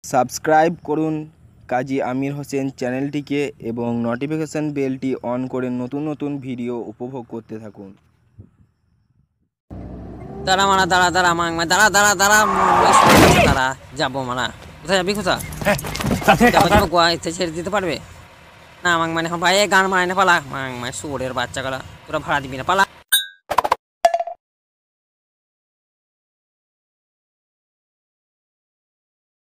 Subscribe করুন কাজী আমির হোসেন চ্যানেলটিকে এবং নোটিফিকেশন বেলটি অন করে নতুন নতুন ভিডিও উপভোগ করতে থাকুন। দাঁড়া মানা দাঁড়া দাঁড়া মাং দাঁড়া দাঁড়া দাঁড়া দাঁড়া যাবো মানা কোথায় যাবি কোথা যাবো গোয়া ইচ্ছে ছেড়ে দিতে পারবে না মাং মানে ভাই গান মারায় না পালা মাং মানে শুয়োরের বাচ্চাগুলা তোরা ভাড়া দিবি না পালা।